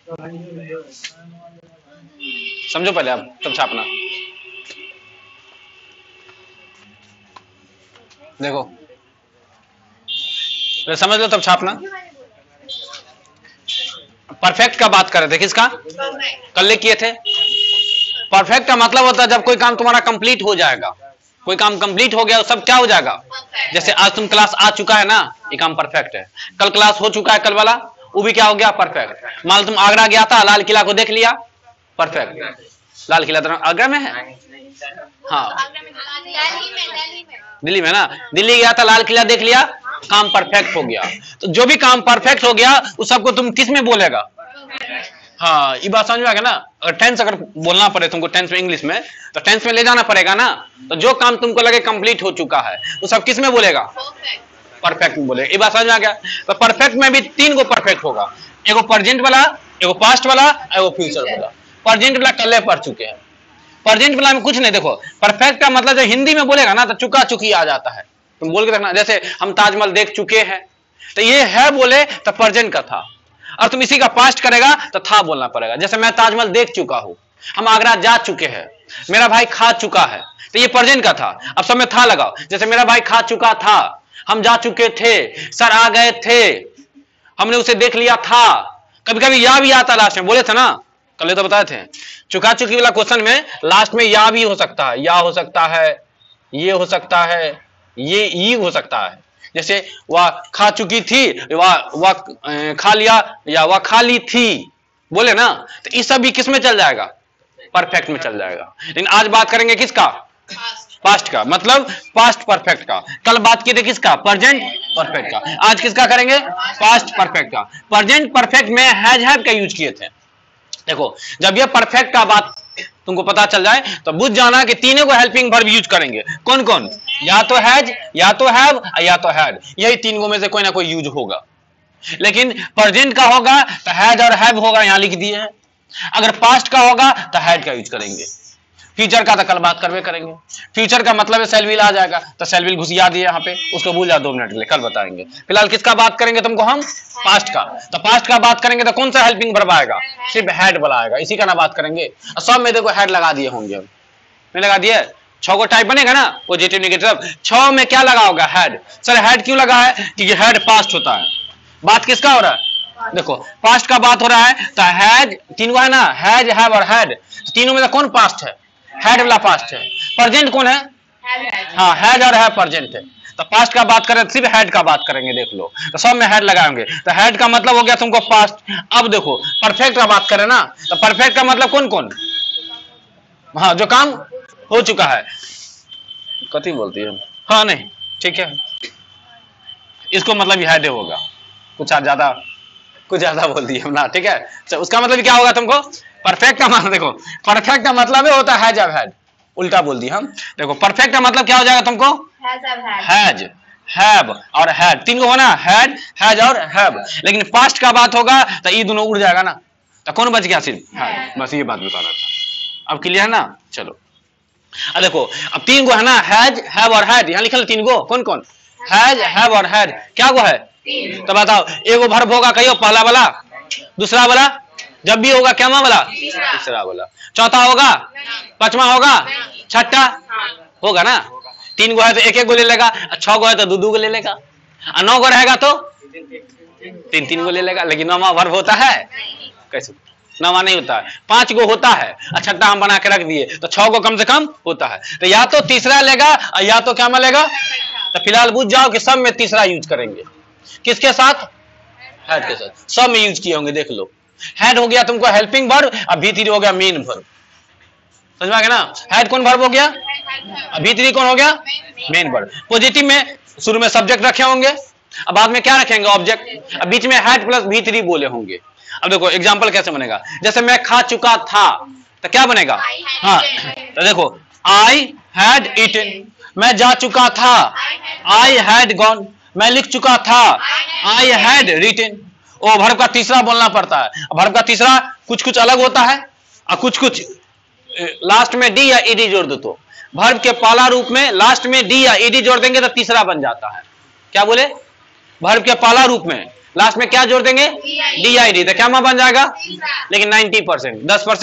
समझो पहले आप तब छापना। देखो पहले समझ लो तब छापना। परफेक्ट का बात कर रहे थे, किसका? कल किए थे। परफेक्ट का मतलब होता है जब कोई काम तुम्हारा कंप्लीट हो जाएगा, कोई काम कंप्लीट हो गया सब क्या हो जाएगा? जैसे आज तुम क्लास आ चुका है ना, ये काम परफेक्ट है। कल क्लास हो चुका है कल वाला, वो भी क्या हो गया? परफेक्ट। मान लो तुम आगरा गया था, लाल किला को देख लिया, परफेक्ट। लाल किला आगरा में है? हाँ दिल्ली में ना, दिल्ली गया था, लाल किला देख लिया, काम परफेक्ट हो गया। तो जो भी काम परफेक्ट हो गया उस सबको तुम किस में बोलेगा? हाँ ये बात समझ में आ गया ना। अगर टेंस अगर बोलना पड़े तुमको टेंस में इंग्लिश में, तो टेंस में ले जाना पड़ेगा ना। तो जो काम तुमको लगे कंप्लीट हो चुका है वो सब किस में बोलेगा? परफेक्ट में बोलेगा। ये बात समझ में आ गया। तो परफेक्ट में भी तीन को परफेक्ट होगा, एगो प्रेजेंट वाला, एगो पास्ट वाला, एगो फ्यूचर वाला। प्रेजेंट वाला कल पढ़ चुके हैं, प्रेजेंट वाला में कुछ नहीं। देखो परफेक्ट का मतलब जब हिंदी में बोलेगा ना तो चुका चुकी आ जाता है, तुम बोल के रखना। जैसे हम ताजमहल देख चुके हैं, तो ये है बोले तो प्रेजेंट का था, और तुम इसी का पास्ट करेगा तो था बोलना पड़ेगा। जैसे मैं ताजमहल देख चुका हूं, हम आगरा जा चुके हैं, मेरा भाई खा चुका है, तो ये प्रेजेंट का था। अब सब में था लगाओ। जैसे मेरा भाई खा चुका था, हम जा चुके थे, सर आ गए थे, हमने उसे देख लिया था। कभी कभी या भी आता लास्ट में, बोले थे ना कल तो बताए थे। चुका चुकी वाला क्वेश्चन में लास्ट में या भी हो सकता है, या हो सकता है, ये हो सकता है, ये हो सकता है। जैसे वह खा चुकी थी, वह खा लिया, या वह खा ली थी, बोले ना, तो इस सब भी किस में चल जाएगा? परफेक्ट में चल जाएगा। लेकिन आज बात करेंगे किसका? पास्ट का, मतलब पास्ट परफेक्ट का। कल बात किए थे किसका? प्रेजेंट परफेक्ट का। आज किसका करेंगे? पास्ट परफेक्ट का। प्रेजेंट परफेक्ट में हैज हैव का यूज किए थे। देखो जब ये परफेक्ट का बात तुमको पता चल जाए तो बुझ जाना कि तीनों को हेल्पिंग वर्ब यूज करेंगे। कौन कौन? या तो हैज, या तो हैव, या तो हैड। यही तीन में से कोई ना कोई यूज होगा। लेकिन प्रेजेंट का होगा तो हैज और हैव होगा, यहां लिख दिए हैं। अगर पास्ट का होगा तो हैड का यूज करेंगे। फ्यूचर का तो कल बात करवे करेंगे। फ्यूचर का मतलब है सेल विल आ जाएगा, तो सेल विल घुसिया दिए यहाँ पे, उसको भूल जाओ 2 मिनट के लिए, कल बताएंगे। फिलहाल किसका बात करेंगे तुमको हम? पास्ट का। तो पास्ट का बात करेंगे तो कौन सा हेल्पिंग वर्ब आएगा? सिर्फ हैड वाला आएगा, इसी का ना बात करेंगे। सब में देखो हैड लगा दिए होंगे, नहीं लगा दिए? 6 को टाइप बनेगा ना, पॉजिटिव नेगेटिव। 6 में क्या लगा होगा? हैड। सर हैड क्यों लगा है? क्योंकि हैड पास्ट होता है। बात किसका हो रहा है? देखो पास्ट का बात हो रहा है, तो हैज तीनों है ना, हैज, हैव और हैड। तीनों में से कौन पास्ट है? हैड वाला पास्ट है। प्रेजेंट कौन है? हाँ हैज और है प्रेजेंट है। तो पास्ट का बात करें सिर्फ हैड का बात करेंगे, देख लो। तो सब में हैड लगाएंगे, तो हैड का मतलब हो गया तुमको पास्ट। अब देखो परफेक्ट का बात करें ना, तो परफेक्ट का मतलब कौन कौन? हाँ जो काम हो चुका है। कथी बोलती है? हाँ नहीं ठीक है, इसको मतलब हैड होगा। कुछ ज्यादा बोल दिए ना, ठीक है। तो उसका मतलब क्या होगा तुमको? परफेक्ट का मतलब, देखो परफेक्ट का मतलब होता है हैज और हैड, उल्टा बोल दिया हम। देखो परफेक्ट का मतलब क्या हो जाएगा तुमको? हैज, हैव और हैड। तीन को होना, हैड, हैज और हैव। लेकिन पास्ट का बात होगा तो ये दोनों उड़ जाएगा ना, तो कौन बच गया? सिर्फ हैड। बस ये बात बता रहा था। अब क्लियर है ना? चलो अब देखो, अब तीन को है ना, हैज, हैव और हैड। यहां लिखल तीन को, कौन कौन? हैज, हैव और हैड। क्या को है? तो बताओ, एगो वर्ब होगा कहियो, पहला वाला, दूसरा वाला, जब भी होगा क्या वाला? तीसरा वाला। चौथा होगा? पांचवा होगा? छठा होगा ना। 3 गो है तो 1-1 गो ले लेगा, 6 गो है तो 2-2 गो ले लेगा, 9 गो रहेगा तो 3-3 गो ले लेगा। लेकिन 9वां वर्ब होता है? कैसे 9वां नहीं होता है, 5 गो होता है। छठा हम बना के रख दिए तो 6 गो कम से कम होता है। तो या तो तीसरा लेगा या तो क्या मिलेगा? तो फिलहाल बुझ जाओ कि सब में तीसरा यूज करेंगे। किसके साथ? हैड के साथ। सब में यूज किए होंगे, देख लो। हैड हो गया तुमको हेल्पिंग वर्ब, अब भीतरी हो गया मेन वर्ब। समझ में आ गया ना? हैड कौन वर्ब हो गया? अब भीतरी कौन हो गया? Main verb. पॉजिटिव में शुरू में सब्जेक्ट रखे होंगे, अब बाद में क्या रखेंगे? ऑब्जेक्ट। अब बीच में हैड प्लस भीतरी बोले होंगे। अब देखो एग्जांपल कैसे बनेगा। जैसे मैं खा चुका था तो क्या बनेगा? हाँ तो देखो, आई हैड ईटन। मैं जा चुका था, आई हैड गॉन। मैं लिख चुका था, आई हैड रिटन। ओ वर्ब का तीसरा बोलना पड़ता है। वर्ब का तीसरा कुछ अलग होता है और कुछ लास्ट में डी या ईडी जोड़ दो तो। वर्ब के पहला रूप में लास्ट में डी या ईडी जोड़ देंगे तो तीसरा बन जाता है। क्या बोले? वर्ब के पहला रूप में लास्ट में क्या जोड़ देंगे, DID, तो क्या वहां बन जाएगा, लेकिन 90%,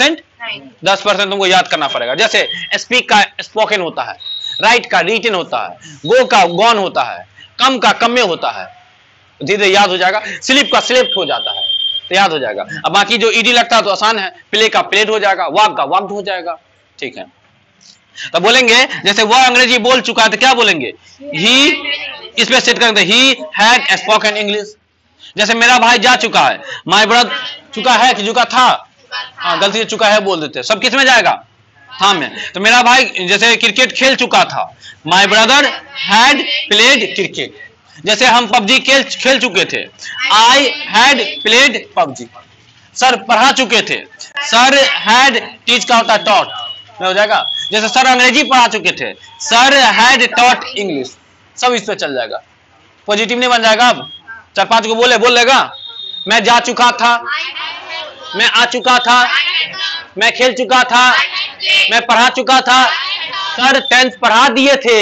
10% तुमको याद करना पड़ेगा। जैसे स्पीक का स्पोकन होता है, राइट का रिटन होता है, गो का गॉन होता है, कम का कमे होता है, धीरे याद हो जाएगा। स्लिप का स्लिप्ट हो जाता है तो याद हो जाएगा। अब बाकी जो ईडी लगता है तो आसान है, प्ले का प्लेड हो जाएगा, वॉक का वॉक्ड हो जाएगा। ठीक है, तो बोलेंगे जैसे वह अंग्रेजी बोल चुका है तो क्या बोलेंगे, ही, इसमें सेट करेंगे ही हैड स्पोकन इंग्लिश। जैसे मेरा भाई जा चुका है, माय ब्रदर चुका है कि चुका था, हाँ गलती से चुका है बोल देते, सब किस में जाएगा, हाँ में। तो मेरा भाई जैसे क्रिकेट खेल चुका था, my brother had played cricket. जैसे हम पबजी खेल चुके थे, I had played PUBG. Sir पढ़ा चुके थे, सर हैड टीच का होता है टॉट, हो जाएगा। जैसे सर अंग्रेजी पढ़ा चुके थे, सर हैड टॉट इंग्लिश, सब इस पे चल जाएगा। पॉजिटिव नहीं बन जाएगा। अब 4-5 को बोल लेगा, मैं जा चुका था, मैं आ चुका था, मैं खेल चुका था, मैं पढ़ा चुका था, सर 10th पढ़ा दिए थे।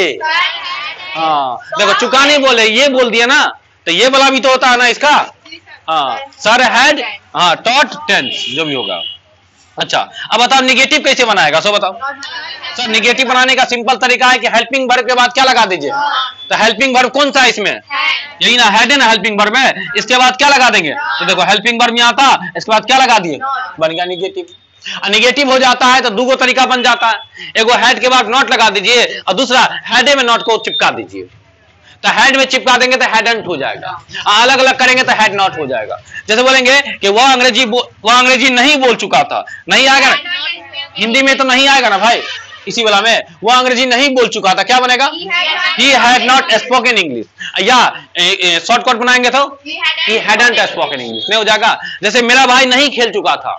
हाँ देखो, चुका नहीं बोले, ये बोल दिया ना, तो ये वाला भी तो होता है ना इसका। हाँ सर हैड, हाँ टॉट 10th, जो भी होगा। अच्छा अब बताओ निगेटिव कैसे बनाएगा, सो बताओ। सर निगेटिव बनाने का सिंपल तरीका है कि हेल्पिंग वर्ब के बाद क्या लगा दीजिए, तो हेल्पिंग वर्ब कौन सा है इसमें, यही ना, हेड है ना हेल्पिंग वर्ब में, इसके बाद क्या लगा देंगे, तो देखो हेल्पिंग वर्ब यहाँ था, इसके बाद क्या लगा दिए, बन गया निगेटिव। निगेटिव हो जाता है तो दो तरीका बन जाता है, एगो हेड के बाद नॉट लगा दीजिए और दूसरा हेड में नॉट को चिपका दीजिए। तो हेड में चिपका देंगे तो हेडंट हो जाएगा, अलग अलग करेंगे तो हेड नॉट हो जाएगा। जैसे बोलेंगे कि वह अंग्रेजी नहीं बोल चुका था, नहीं आएगा ना, हिंदी में तो नहीं आएगा ना भाई, इसी वाला में वो अंग्रेजी नहीं बोल चुका था, क्या बनेगा, he had not spoken English, या शॉर्टकट बनाएंगे तो he hadn't spoken English, नहीं हो जाएगा। जैसे मेरा भाई नहीं खेल चुका था,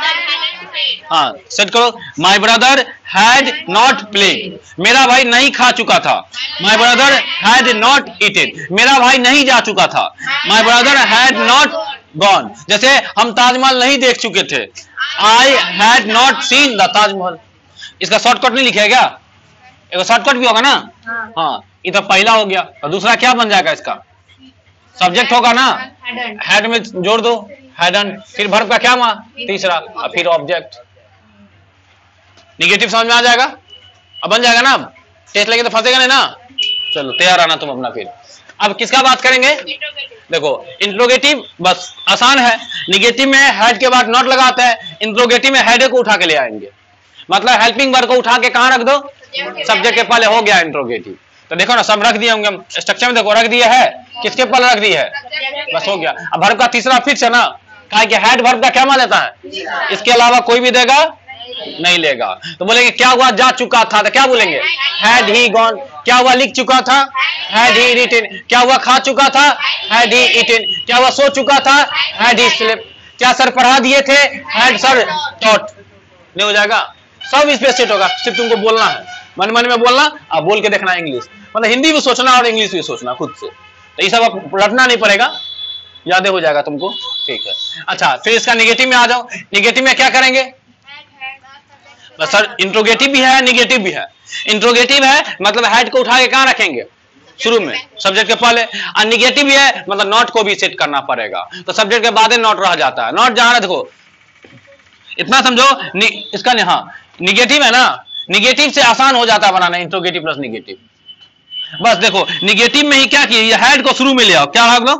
हाँ सेट करो, my brother had not played, मेरा भाई नहीं खा चुका था, my brother had not eaten, मेरा भाई नहीं जा चुका था, my brother had not gone। जैसे हम ताजमहल नहीं देख चुके थे, I had not seen the Taj Mahal. इसका शॉर्टकट नहीं लिखेगा क्या, एक शॉर्टकट भी होगा ना, हाँ ये तो पहला हो गया, और दूसरा क्या बन जाएगा, इसका सब्जेक्ट होगा ना, हेड में जोड़ दो हैडंट, फिर वर्ब का क्या हुआ तीसरा, और फिर ऑब्जेक्ट। निगेटिव समझ में आ जाएगा, अब बन जाएगा ना। अब टेस्ट लगे तो फंसेगा नहीं ना, चलो तैयार आना तुम अपना। फिर अब किसका बात करेंगे, देखो इंट्रोगेटिव बस आसान है, निगेटिव में हेड के बाद नॉट लगाते हैं, इंट्रोगेटिव में हेड को उठा के ले आएंगे, मतलब हेल्पिंग वर्ब को उठा के कहां रख दो, सब्जेक्ट के पहले, हो गया इंट्रोगेटिव। तो देखो ना सब रख दिए होंगे हम स्ट्रक्चर में, देखो रख दिया है, किसके पहले रख दिया है, बस हो गया। अब वर्ब का तीसरा फिक्स है ना, कहा कि हेड वर्ब का क्या मान लेता है, इसके अलावा कोई भी देगा नहीं लेगा। तो बोलेंगे क्या हुआ, जा चुका था, तो क्या बोलेंगे हैड ही गॉन। क्या हुआ, लिख चुका था, हैड ही रिटन। क्या हुआ, खा चुका था, हैड ही ईटन। क्या हुआ, सो चुका था, हैड ही स्लेप्ट। क्या सर पढ़ा दिए थे, हैड सर टॉट। नहीं हो जाएगा, सब इस पे सेट होगा, सिर्फ तुमको बोलना है, मन मन में बोलना, अब बोल के देखना इंग्लिश, मतलब हिंदी भी सोचना और इंग्लिश भी सोचना खुद से, तो ये सब अब रटना नहीं पड़ेगा, याद हो जाएगा तुमको। ठीक है, अच्छा फिर इसका निगेटिव में आ जाओ। निगेटिव में क्या करेंगे, बस सर इंट्रोगेटिव भी है निगेटिव भी है। इंट्रोगेटिव है मतलब हेड को उठा के कहां रखेंगे, शुरू में सब्जेक्ट के पहले, और निगेटिव भी है मतलब नॉट को भी सेट करना पड़ेगा, तो सब्जेक्ट के बाद नॉट रह जाता है। नॉट जहां, देखो इतना समझो, इसका हाँ निगेटिव है ना, निगेटिव से आसान हो जाता है बनाना, इंट्रोगेटिव प्लस निगेटिव। बस देखो निगेटिव में ही क्या किया, हेड को शुरू में ले आओ, क्या भाग लो,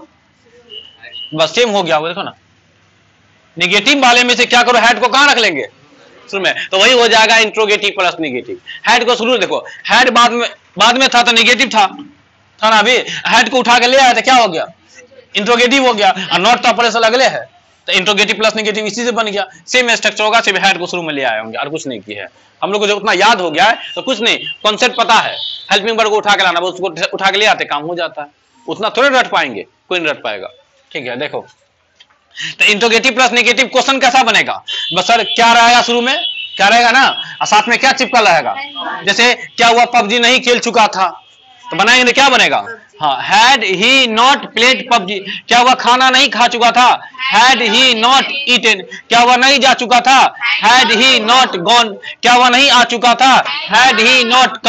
बस सेम हो गया वो, देखो ना निगेटिव वाले में से क्या करो, हेड को कहां रख लेंगे, शुरू में, तो वही हो जाएगा इंट्रोगेटिव प्लस निगेटिव। हेड को शुरू, देखो हेड बाद में था तो निगेटिव था ना, अभी हेड को उठा के ले आया था, क्या हो गया, इंट्रोगेटिव हो गया, और नॉट तो ऑपरेशन अगले है, तो इंट्रोगेटिव प्लस निगेटिव इसी से बन गया। सेम स्ट्रक्चर होगा, सिर्फ हेड को शुरू में ले आए होंगे और कुछ नहीं किया है। हम लोग को जो उतना याद हो गया है तो कुछ नहीं, कॉन्सेप्ट पता है, हेल्पिंग वर्ब को उठा के लाना, उसको उठा के ले आते, काम हो जाता है। उतना थोड़े रट पाएंगे, कोई नहीं रट पाएगा। ठीक है, देखो तो इंट्रोगेटिव प्लस निगेटिव क्वेश्चन कैसा बनेगा, बस सर क्या रहेगा, शुरू में क्या रहेगा ना, और साथ में क्या चिपका रहेगा। जैसे क्या हुआ, पबजी नहीं खेल चुका था, तो बनाएंगे तो क्या बनेगा, हाँ had he not played PUBG. क्या हुआ, खाना नहीं खा चुका था, हैड ही नॉट ईटन। क्या हुआ, नहीं जा चुका था, हैड ही नॉट गॉन। क्या हुआ, नहीं आ चुका था, हैड ही नॉट कम।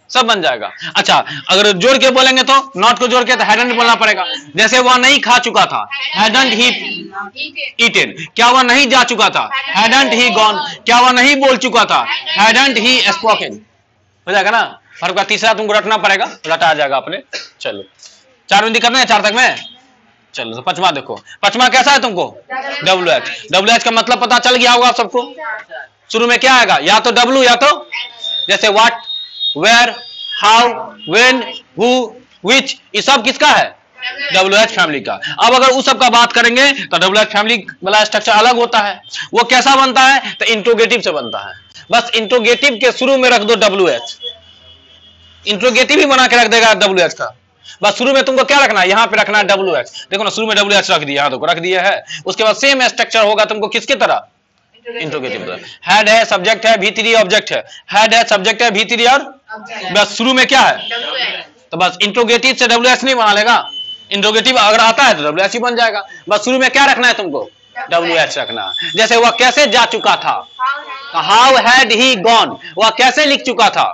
सब बन जाएगा। अच्छा, अगर जोड़ के बोलेंगे तो नॉट को जोड़ के तो हैडंट बोलना पड़ेगा। जैसे वह नहीं खा चुका था, हैडंट ही ईटेन। क्या वह नहीं जा चुका था, हैडंट ही गॉन। क्या वह नहीं बोल चुका था, हैडंट ही स्पोकन। हो जाएगा ना। वर्ब का तीसरा तुमको रटना पड़ेगा, रटा आ जाएगा अपने। चलो 4 में दिक्कत नहीं, 4 तक में। चलो तो 5वां देखो, 5वां कैसा है तुमको, WH। WH का मतलब पता चल गया होगा आप सबको। शुरू में क्या आएगा, या तो W या तो जैसे what, where, how, when, who, which, ये सब किसका है, WH फैमिली का। अब अगर उस सब का बात करेंगे तो WH फैमिली वाला स्ट्रक्चर अलग होता है। वो कैसा बनता है, तो इंट्रोगेटिव से बनता है। बस इंट्रोगेटिव के शुरू में रख दो WH, इंट्रोगेटिव ही बना के रख देगा WH का। बस शुरू में तुमको क्या रखना है, यहाँ पे रखना है WH। देखो ना, शुरू में WH रख दिया, तो रख दिया है। उसके बाद सेम स्ट्रक्चर होगा तुमको किसकी तरह, इंट्रोगेटिव। हेड है, सब्जेक्ट है, V3 ऑब्जेक्ट है। हेड है, सब्जेक्ट है, V3 और बस शुरू में क्या है, तो बस इंट्रोगेटिव से WH नहीं बना लेगा। इंट्रोगेटिव अगर आता है तो WH ही बन जाएगा। बस शुरू में क्या रखना है तुमको, WH रखना। जैसे वह कैसे जा चुका था, हाउ हैड ही गॉन। वह कैसे लिख चुका था,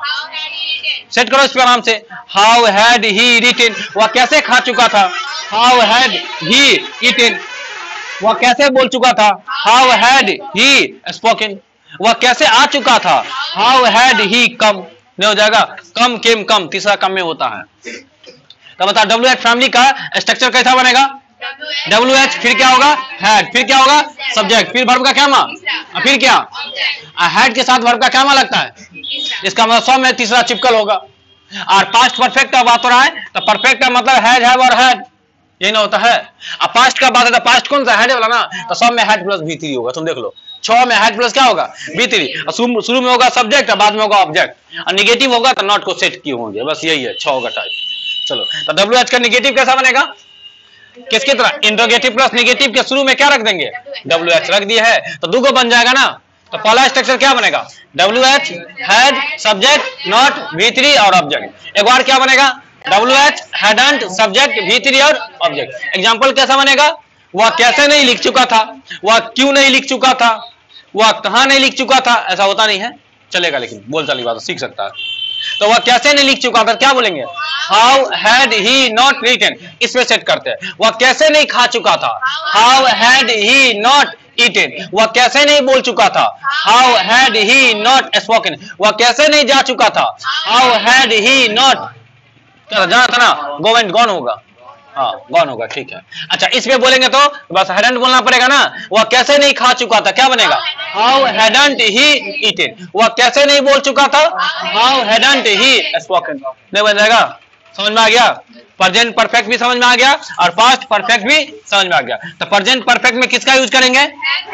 सेट करो इस पर आराम से, हाउ हैड ही रिटन। वह कैसे खा चुका था, हाउ हैड ही ईटन। वह कैसे बोल चुका था, हाउ हैड ही स्पोकन। वह कैसे आ चुका था, हाउ हैड ही कम। नहीं हो जाएगा, कम, केम, कम, तीसरा कम में होता है। तो बता WH फैमिली का स्ट्रक्चर कैसा बनेगा, WH, फिर क्या होगा, हैड, फिर क्या होगा, सब्जेक्ट, फिर वर्ब का क्या मां, फिर क्या, हैड के साथ वर्ब का क्या मां लगता है। इसका मतलब 100 में तीसरा चिपकल होगा। और पास्ट परफेक्ट का बात हो रहा है, तो परफेक्ट का मतलब हैड, हैव और हैड, यही ना होता है। अब पास्ट का बात है तो पास्ट कौन सा, हैड वाला ना, तो सब में हैड प्लस V3 होगा। तुम देख लो 6 में हैड प्लस क्या होगा, V3। शुरू में होगा सब्जेक्ट और बाद में होगा ऑब्जेक्ट, और निगेटिव होगा तो नॉट को सेट किए होंगे। बस यही है 6 का टाइप। चलो तो WH का निगेटिव कैसा बनेगा, किसकी तरह, इंट्रोगेटिव प्लस निगेटिव के शुरू में क्या रख देंगे, WH रख दिया है, तो 2 बन जाएगा ना। तो पहला स्ट्रक्चर क्या बनेगा, WH, had, subject, not, V3 और ऑब्जेक्ट। एक बार क्या बनेगा, WH, हैडंट, सब्जेक्ट, V3 और ऑब्जेक्ट। एग्जांपल कैसा बनेगा, वह कैसे नहीं लिख चुका था, वह क्यों नहीं लिख चुका था, वह कहां नहीं लिख चुका था। ऐसा होता नहीं है, चलेगा, लेकिन बोल चाल की बात सीख सकता है। तो वह कैसे नहीं लिख चुका था, क्या बोलेंगे, how had he not written. इसमें सेट करते हैं। वह कैसे नहीं खा चुका था, how had he not eaten. वह कैसे नहीं बोल चुका था, how had he not spoken. वह कैसे नहीं जा चुका था, हाउ हैड ही नॉट, जाना था ना, गो एंड गॉन होगा, हाँ गॉन होगा, ठीक है। अच्छा, इसमें बोलेंगे तो बस हैडंट बोलना पड़ेगा ना। वह कैसे नहीं खा चुका था, क्या बनेगा, हाउ हैडंट ही ईटेन। वह कैसे नहीं बोल चुका था, हाउ हैडंट ही स्पोकन। नहीं बन जाएगा, समझ में आ गया। प्रेजेंट परफेक्ट भी समझ में आ गया और पास्ट परफेक्ट भी समझ में आ गया। तो प्रेजेंट परफेक्ट में किसका यूज करेंगे,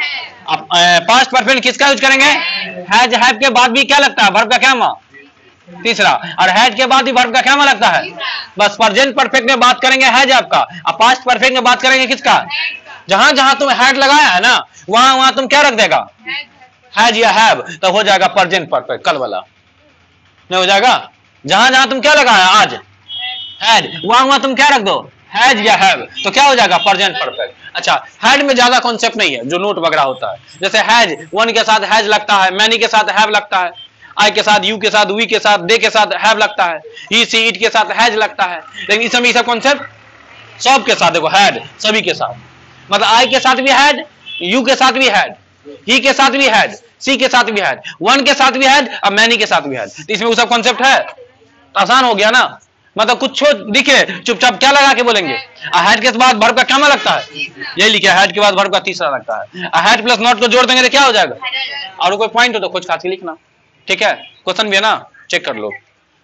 पास्ट परफेक्ट किसका यूज करेंगे, हैज, हैव के बाद भी क्या लगता है, वर्ब का क्या मां, तीसरा, और हैड के बाद भी वर्ब का क्या मां लगता है। बस प्रेजेंट परफेक्ट में बात करेंगे हैज आपका, और पास्ट परफेक्ट में बात करेंगे किसका, जहां जहां तुम हैड लगाया है ना, वहां वहां तुम क्या रख देगा, हैज या हैव, तो हो जाएगा प्रेजेंट परफेक्ट, कल वाला। नहीं हो जाएगा, जहां जहां तुम क्या लगाया आज हैड, वहां वहां तुम क्या रख दो, हैज या हैव, तो क्या हो जाएगा प्रेजेंट परफेक्ट। अच्छा, हैड में ज्यादा कॉन्सेप्ट नहीं है, जो नोट वगैरह होता है। जैसे हैज, वन के साथ हैज लगता है, मैनी के साथ हैव लगता है, आई के साथ, यू के साथ, वी के साथ, दे के साथ हैव लगता है, ही, सी, इट के साथ हैज लगता है। लेकिन इस समय सब कॉन्सेप्ट सब के साथ देखो, हैड सभी के साथ, मतलब आई के साथ भी हैड, यू के साथ भी हैड, ही के साथ भी हैड, सी के साथ भी हैड, वन के साथ भी हैड और मैनी के साथ भी हैड। तो इसमें वो सब कॉन्सेप्ट है, तो आसान हो गया ना। मतलब कुछ दिखे चुपचाप क्या लगा के बोलेंगे, हैड के बाद वर्ब का क्या मां लगता है, यही लिखा है, हैड के बाद वर्ब का तीसरा लगता है। हैड प्लस नॉट को जोड़ देंगे तो क्या हो जाएगा, और कोई पॉइंट हो तो खोज खास के लिखना, ठीक है। क्वेश्चन भी है ना, चेक कर लो,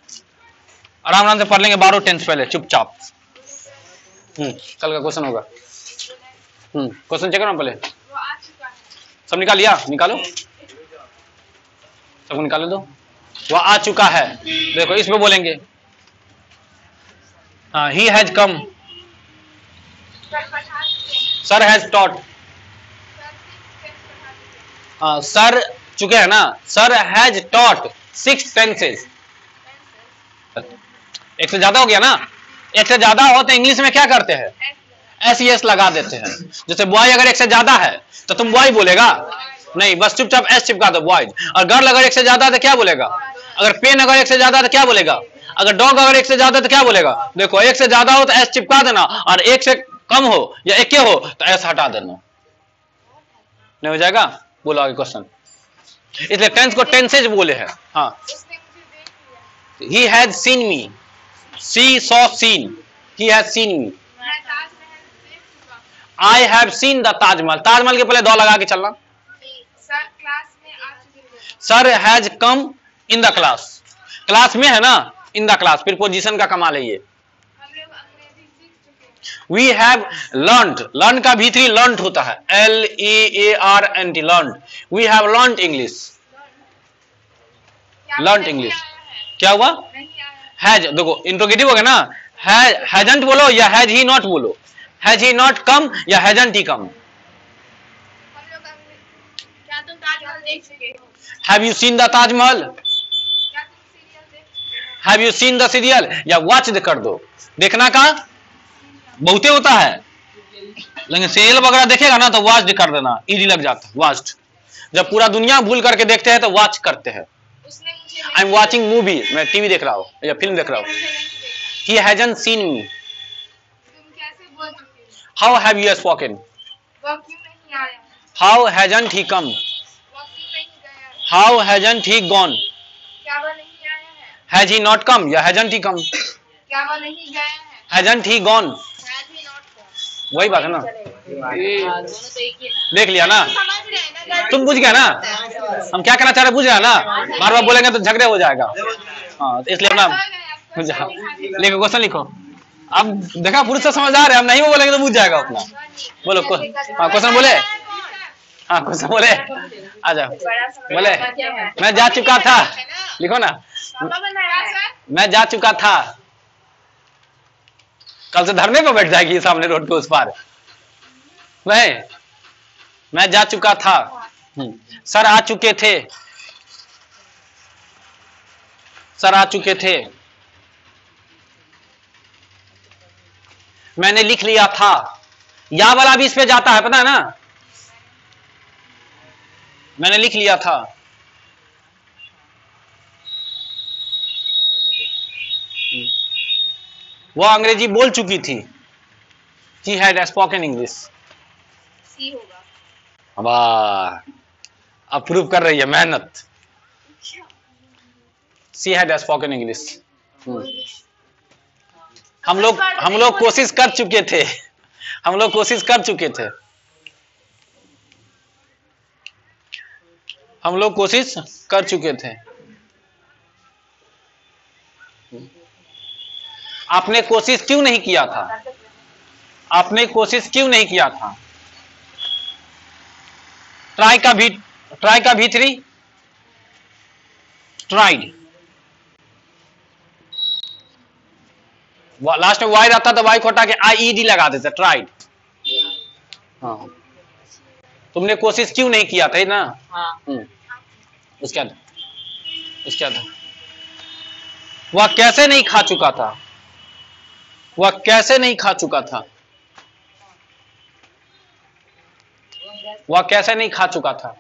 आराम आराम से पढ़ लेंगे 12 टेंस पहले चुपचाप। कल का क्वेश्चन होगा। क्वेश्चन चेक करो पहले, सब निकाल लिया, निकालो, सबको निकालो दो। वह आ चुका है, देखो इसमें बोलेंगे, हाँ, he has come, sir has taught, हाँ सर चुके हैं ना, सर हैज टॉट 6 टेंसेस। एक से ज्यादा हो गया ना, एक से ज्यादा हो तो इंग्लिश में क्या करते हैं, एस लगा देते हैं। जैसे बॉय अगर एक से ज्यादा है तो तुम बॉय बोलेगा नहीं, बस चुपचाप एस चिपका दो बॉयज। और गर्ल अगर एक से ज्यादा है तो क्या बोलेगा, अगर पेन अगर एक से ज्यादा तो क्या बोलेगा? अगर डॉग अगर एक से ज्यादा तो क्या बोलेगा? देखो एक से ज्यादा हो तो एस चिपका देना, और एक से कम हो या एक हो तो एस हटा देना, नहीं हो जाएगा? बोलो आगे क्वेश्चन। इसलिए टेंस को टेंसेज बोले हैं। हाँ, he has seen me, see saw seen, he has seen me. I have seen the Taj Mahal, Taj Mahal के पहले दो लगा के चलना। Sir has come in the class, class में है ना, इन द क्लास, फिर पोजीशन का कमाल है ये। वी हैव लर्नड, लर्न का भीतरी लर्नड होता है, LEARNT, learned. We have learned English, learned English. क्या हुआ? हैज, देखो इंट्रोगेटिव हो गया ना, हैजंट बोलो या हैज ही नॉट बोलो, हैज ही नॉट कम या hasn't he come. Have you seen the Taj Mahal, have you seen the serial, या वॉच कर दो। देखना का बहुते होता है, लेकिन सीरियल वगैरह देखेगा ना तो वॉच कर देना, इजी लग जाता है वॉच। जब पूरा दुनिया भूल करके देखते हैं तो वॉच करते हैं। आई एम वॉचिंग मूवी, मैं टीवी देख रहा हूँ या फिल्म देख रहा हूँ। He hasn't seen me. How have you spoken, how hasn't he come, how hasn't he gone, has he not come या hasn't he come, hasn't he gone, वही बात है ना। देख लिया ना, तुम बुझ गया ना हम क्या कहना चाह रहे, बुझ गया ना। बार बार बोलेंगे तो झगड़े हो जाएगा। हाँ, इसलिए अपना लिखो, क्वेश्चन लिखो। अब देखा पुरुष से समझदार है, हम नहीं बोलेंगे तो बुझ जाएगा अपना। बोलो क्वेश्चन बोले, हाँ क्वेश्चन बोले, आ जाओ। बोले मैं जा चुका था, लिखो ना, मैं जा चुका था। कल से धरने पर बैठ जाएगी सामने रोड पे उस पार। मैं जा चुका था। सर आ चुके थे, सर आ चुके थे। मैंने लिख लिया था, या वाला भी इस पे जाता है, पता है ना। मैंने लिख लिया था। वो अंग्रेजी बोल चुकी थी। She had spoken English. सी होगा। अब प्रूव कर रही है मेहनत। She had spoken English. हम लोग कोशिश कर चुके थे, हम लोग कोशिश कर चुके थे, हम लोग कोशिश कर चुके थे। आपने कोशिश क्यों नहीं किया था, आपने कोशिश क्यों नहीं किया था। ट्राई का भीतरी ट्राइड, लास्ट में वाई रहता तो वाई को हटा के IED लगा देते, ट्राइड। हाँ, तुमने कोशिश क्यों नहीं किया था ना। हाँ। उसके बाद वह कैसे नहीं खा चुका था, वह कैसे नहीं खा चुका था, वह कैसे नहीं खा चुका था।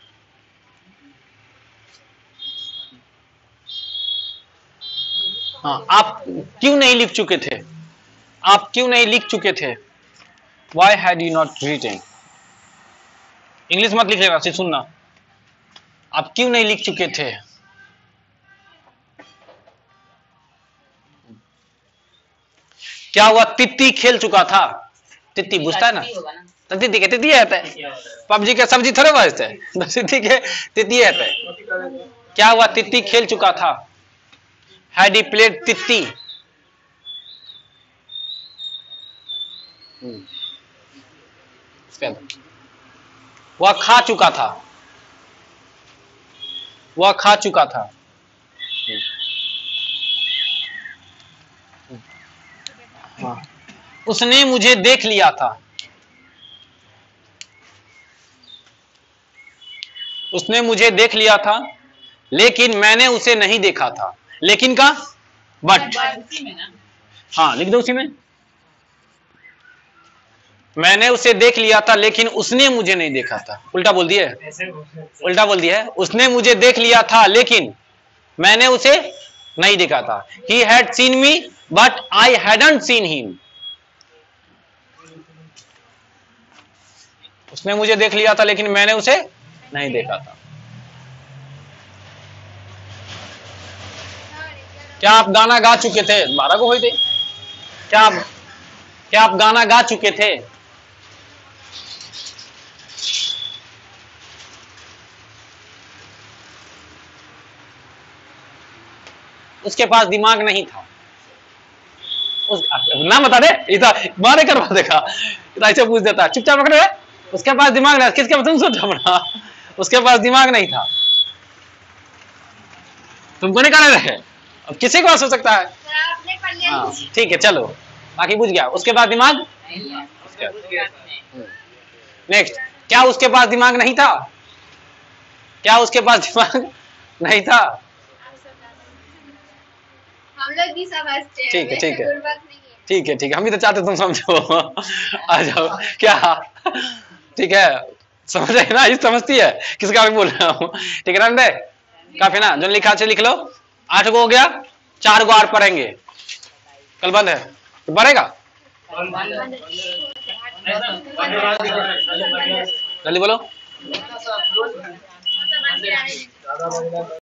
हाँ, आप क्यों नहीं लिख चुके थे, आप क्यों नहीं लिख चुके थे। Why had you not written? English मत लिख लेना, सिर्फ सुनना। आप क्यों नहीं लिख चुके थे। क्या हुआ, तित्ती खेल चुका था। तित्ती बुझता है ना, तो तित्ती के तित्ती आता है, पबजी के सब्जी थोड़े बजते हैं, तित्ती के तित्ती आता है। क्या हुआ, तित्ती खेल चुका था। Had he played तित्ती। वह खा चुका था, वह खा चुका था। उसने मुझे देख लिया था, उसने मुझे देख लिया था, लेकिन मैंने उसे नहीं देखा था। लेकिन का बट, हाँ लिख दो उसी में। मैंने उसे देख लिया था लेकिन उसने मुझे नहीं देखा था। उल्टा बोल दिया है, उल्टा बोल दिया है। उसने मुझे देख लिया था लेकिन मैंने उसे नहीं देखा था। He had seen me but I hadn't seen him. उसने मुझे देख लिया था लेकिन मैंने उसे नहीं देखा था। क्या आप गाना गा चुके थे? 12 को हुई थी। क्या आप गाना गा चुके थे? उसके पास दिमाग नहीं था। ना बता दे, इतना मारे करवा देगा, ऐसे पूछ देता, चुपचाप पकड़े। उसके पास दिमाग नहीं, किसके पास? तुम सोचो बड़ा, उसके पास दिमाग नहीं था। तुमको नहीं कहने रहे, अब किसी को हो सकता है। हाँ ठीक है, चलो बाकी बुझ गया। उसके पास दिमाग। नेक्स्ट, क्या उसके पास दिमाग नहीं था? क्या उसके पास दिमाग नहीं था? हम लोग भी समझते हैं। ठीक है ठीक है ठीक है ठीक है, हम भी तो चाहते तुम समझो। आ जाओ। क्या ठीक है, समझ रहे ना? ये समझती है किसका भी बोल रहा हूँ। ठीक है, रंडे काफी ना, जो लिखा लिख लो। 8 को हो गया, 4 को और पढ़ेंगे। कल बंद है तो पढ़ेगा। जल्दी बोलो।